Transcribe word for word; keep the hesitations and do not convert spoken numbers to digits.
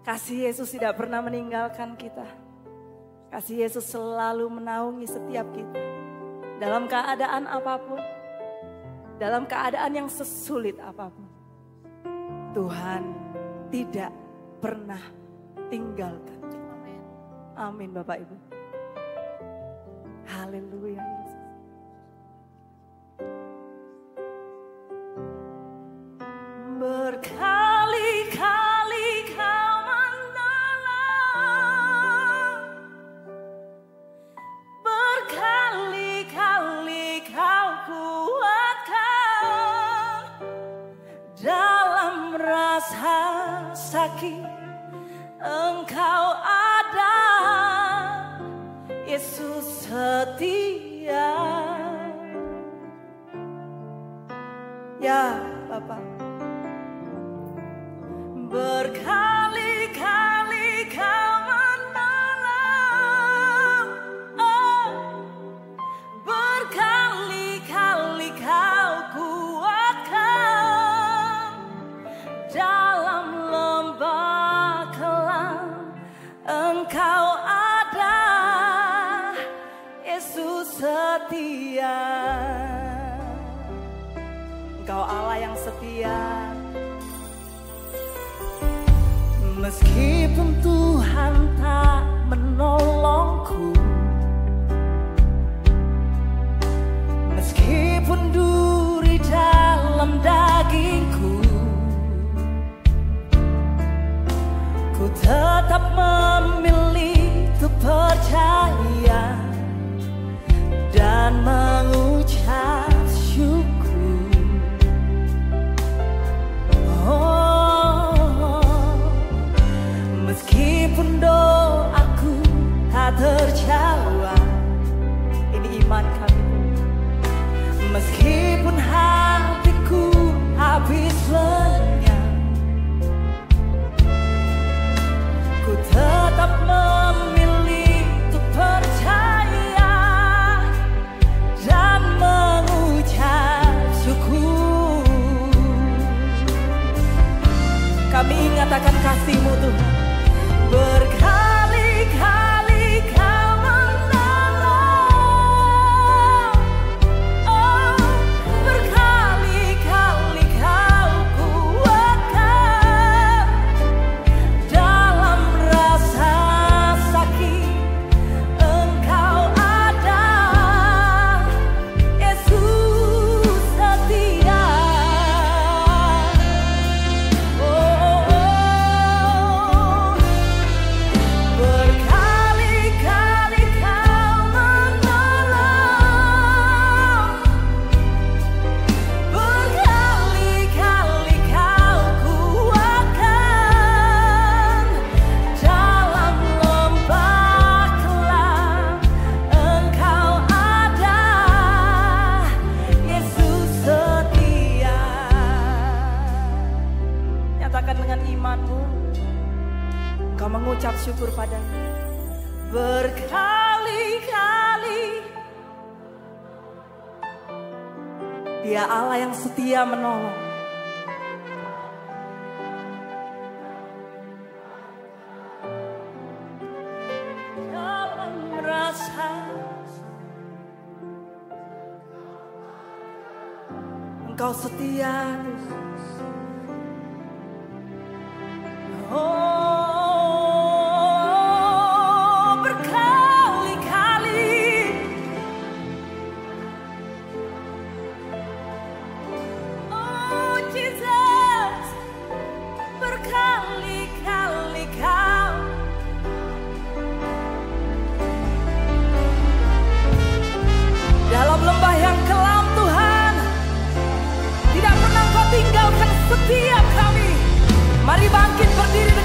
Kasih Yesus tidak pernah meninggalkan kita. Kasih Yesus selalu menaungi setiap kita. Dalam keadaan apapun. Dalam keadaan yang sesulit apapun. Tuhan tidak pernah tinggalkan kita. Amin Bapak Ibu. Haleluya Yesus. Berkali-kali kau menolong, berkali-kali kau kuatkan. Dalam rasa sakit Engkau ada, Yesus setia. Ya Bapak. Berkali-kali kau menolong, oh, berkali-kali kau kuatkan. Dalam lembah kelam Engkau ada, Yesus setia. Engkau Allah yang setia. Meskipun Tuhan tak menolongku, meskipun duri dalam dagingku, ku tetap memilih untuk percaya dan mengucap syukur. Oh, meskipun doaku tak terjawab, ini iman kami. Meskipun hatiku habis lenyap, ku tetap memilih untuk percaya dan mengucap syukur. Kami ingat akan kasih-Mu Tuhan. Berkali-kali kau menolong, oh, berkali-kali kau kuatkan. Dalam rasa sakit Engkau ada, Yesus setia. Oh, oh, oh. Berkali-kali kau menolong, berkali-kali kau kuatkan. Dalam lembah kelam Engkau ada, Yesus setia. Nyatakan dengan imanmu, kau mengucap syukur padanya. Berkali-kali Dia Allah yang setia menolong. Dalam rasa Engkau setia. Oh, berkali-kali oh Jesus, berkali-kali kau dalam lembah yang kelam Tuhan, tidak pernah Kau tinggalkan setiap kami. Mari bangkit berdiri.